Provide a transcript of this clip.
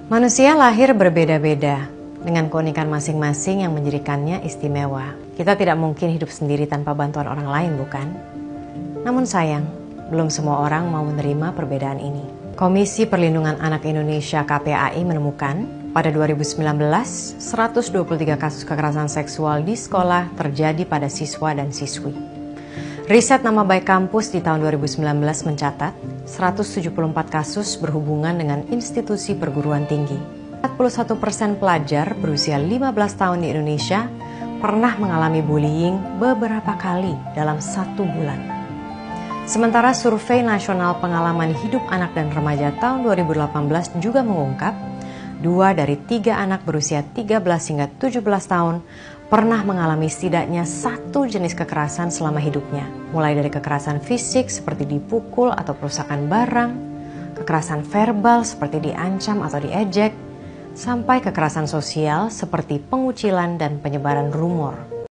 Manusia lahir berbeda-beda, dengan keunikan masing-masing yang menjadikannya istimewa. Kita tidak mungkin hidup sendiri tanpa bantuan orang lain, bukan? Namun sayang, belum semua orang mau menerima perbedaan ini. Komisi Perlindungan Anak Indonesia (KPAI) menemukan pada 2019, 123 kasus kekerasan seksual di sekolah terjadi pada siswa dan siswi. Riset Nama Baik Kampus di tahun 2019 mencatat 174 kasus berhubungan dengan institusi perguruan tinggi. 41% pelajar berusia 15 tahun di Indonesia pernah mengalami bullying beberapa kali dalam 1 bulan. Sementara Survei Nasional Pengalaman Hidup Anak dan Remaja tahun 2018 juga mengungkap 2 dari 3 anak berusia 13 hingga 17 tahun pernah mengalami setidaknya 1 jenis kekerasan selama hidupnya. Mulai dari kekerasan fisik seperti dipukul atau perusakan barang, kekerasan verbal seperti diancam atau diejek, sampai kekerasan sosial seperti pengucilan dan penyebaran rumor.